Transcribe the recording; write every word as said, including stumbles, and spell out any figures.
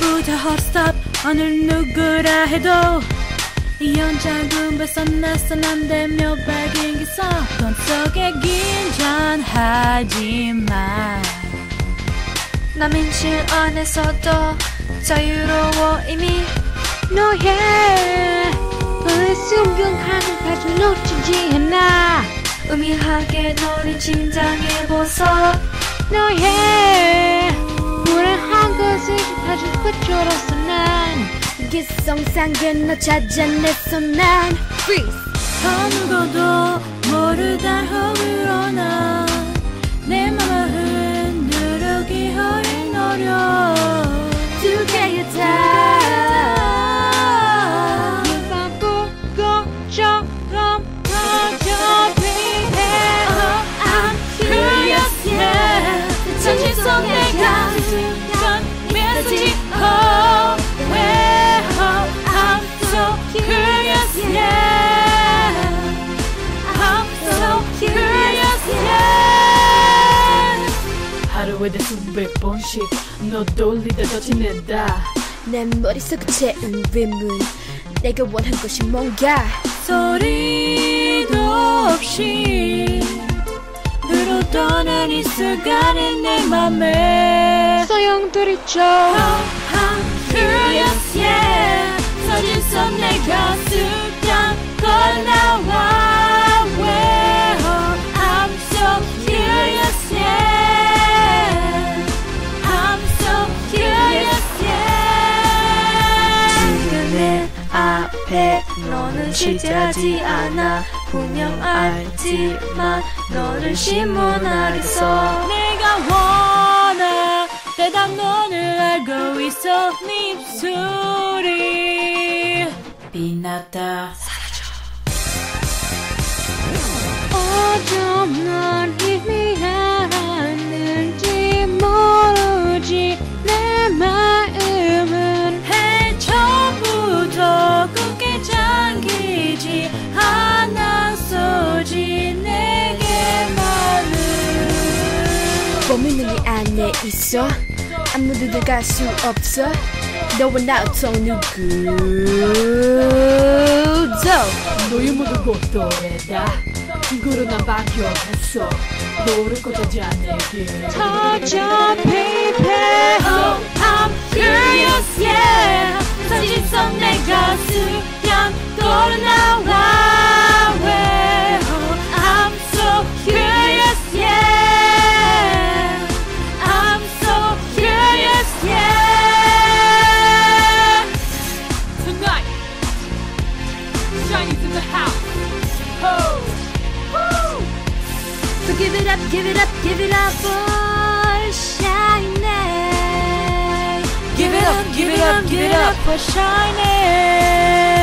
처음부터 hot stop 어느 누구라 해도 연장군 벗어나서 난데며 밝은 기사 돈 속에 긴장하지만 남인 실 안에서도 자유로워 이미 너의 너의 순경하는 가슴 놓치지 않아 음이하게 너를 긴장해보소 너의 불안한 것을 다시 끝으로서 난 기성상계 너 찾아냈어 난 Freeze 아무것도 모르다 허물어 난내 맘을 흔들기 어린 어려 두 개의 다 눈만 불꽃처럼 터져 baby Oh I'm curious yeah 전신 속 내가 순간 메시지 Oh where oh I'm so curious yeah I'm so curious yeah 하루에 대 수백 번씩 너 돌리다 더 지낸다 내 머릿속에 채운 의문 내가 원한 것이 뭔가 소리도 없이 흘러떠는 이 순간에 내 맘에 소용돌이쳐 Oh I'm curious yeah 서진 속 내 가슴 걸나와 Where oh I'm so curious yeah I'm so curious yeah 지금 내 앞에 너는 실제하지 않아 분명 알지만 너를 신문하겠어 내가 원해 대답 너를 알고 있어 네 입술이 빛났다 어쩜 넌 희미한지 모르지 내 마음은 해초부터 굳게 잠기지 않았소지 내게 말은 범인은 네 안에 있어 아무도 들어갈 수 없어 너와 나 어떤 누구도 너의 모든 것도 내다 이거로 난 박혀했어 너를 꽂아지 않내게 터져 baby Oh I'm curious yeah 사진 속 내 가슴 향 걸어나와 Where Oh I'm so curious yeah I'm so curious yeah Tonight SHINee's in the house oh. So give it up, give it up, give it up for SHINee. Give it up, give it up, give it up for SHINee.